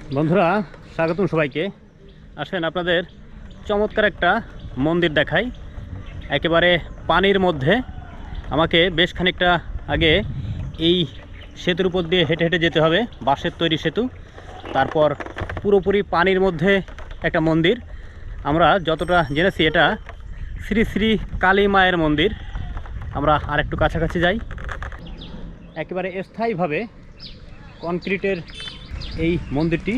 বন্ধুরা স্বাগতম সবাইকে। আসেন আপনাদের চমৎকার একটা মন্দির দেখাই, একেবারে পানির মধ্যে। আমাকে বেশ খানিকটা আগে এই সেতুর উপর দিয়ে হেঁটে হেঁটে যেতে হবে, বাঁশের তৈরি সেতু। তারপর পুরোপুরি পানির মধ্যে একটা মন্দির। আমরা যতটা জেনেছি এটা শ্রী শ্রী কালী মায়ের মন্দির। আমরা আর একটু কাছাকাছি যাই। একেবারে স্থায়ীভাবে কনক্রিটের এই মন্দিরটি।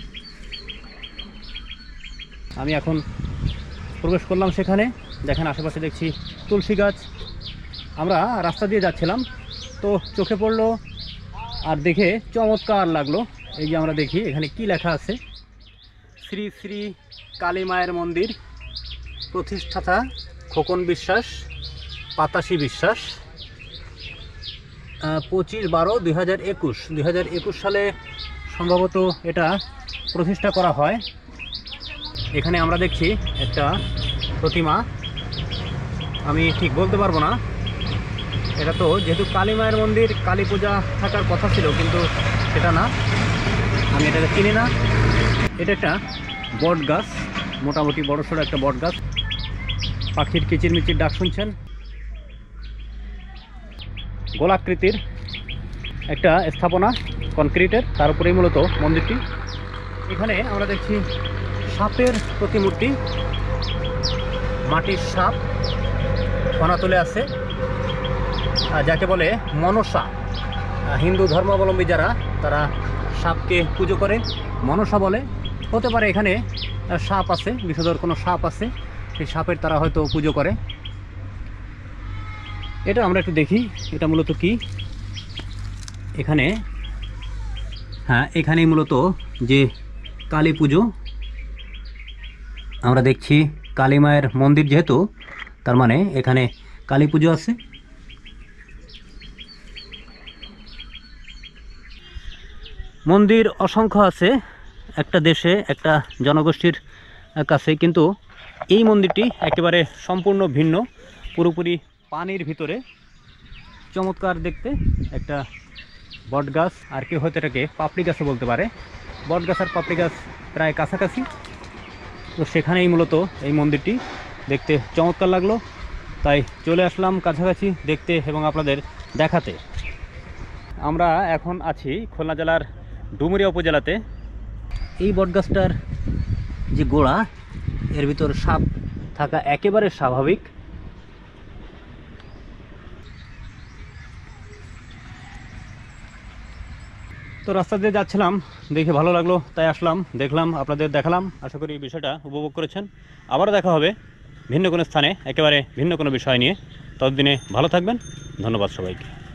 আমি এখন প্রবেশ করলাম সেখানে। দেখেন আশেপাশে দেখছি তুলসী গাছ। আমরা রাস্তা দিয়ে যাচ্ছিলাম তো চোখে পড়লো আর দেখে চমৎকার লাগলো। এই যে আমরা দেখি এখানে কি লেখা আছে, শ্রী শ্রী কালী মায়ের মন্দির, প্রতিষ্ঠাতা খোকন বিশ্বাস, পাতাশী বিশ্বাস, 25/12/2021 সালে সম্ভবত এটা প্রতিষ্ঠা করা হয়। এখানে আমরা দেখছি একটা প্রতিমা। আমি ঠিক বলতে পারবো না, এটা তো যেহেতু কালী মায়ের মন্দির, কালী পূজা থাকার কথা ছিল, কিন্তু সেটা না। আমি এটাকে চিনি না। এটা একটা বট গাছ, মোটামুটি বড়সড় একটা বট গাছ। পাখির কিচিরমিচির ডাক শুনছেন। গোলাকৃতির একটা স্থাপনা কনক্রিটের, তার উপরেই মূলত মন্দিরটি। এখানে আমরা দেখছি সাপের প্রতিমূর্তি, মাটির সাপ ফনাতলে আছে, যাকে বলে মনসা। হিন্দু ধর্মাবলম্বী যারা, তারা সাপকে পুজো করে, মনসা বলে। হতে পারে এখানে সাপ আছে, বিষধর কোনো সাপ আছে, সেই সাপের তারা হয়তো পুজো করে। এটা আমরা একটু দেখি এটা মূলত কি। এখানে এখানেই মূলত যে কালী পুজো আমরা দেখছি। কালী মায়ের মন্দির যেহেতু, তার মানে এখানে কালী পুজো আছে। মন্দির অসংখ্য আছে একটা দেশে, একটা জনগোষ্ঠীর কাছে, কিন্তু এই মন্দিরটি একেবারে সম্পূর্ণ ভিন্ন, পুরোপুরি পানির ভিতরে। চমৎকার দেখতে একটা বট গাছ, আর কেউ হয়তো এটাকে পাপড়ি গাছও বলতে পারে। বট গাছ আর পাপড়ি গাছ প্রায় কাছাকাছি, তো সেখানেই মূলত এই মন্দিরটি। দেখতে চমৎকার লাগলো, তাই চলে আসলাম কাছাকাছি দেখতে এবং আপনাদের দেখাতে। আমরা এখন আছি খুলনা জেলার ডুমুরিয়া উপজেলাতে। এই বটগাছটার যে গোড়া, এর ভিতর সাপ থাকা একেবারে স্বাভাবিক। তো রাস্তা দিয়ে যাচ্ছিলাম, দেখে ভালো লাগলো, তাই আসলাম, দেখলাম, আপনাদের দেখালাম। আশা করি এই বিষয়টা উপভোগ করেছেন। আবারও দেখা হবে ভিন্ন কোনো স্থানে, একেবারে ভিন্ন কোনো বিষয় নিয়ে। ততদিনে ভালো থাকবেন। ধন্যবাদ সবাইকে।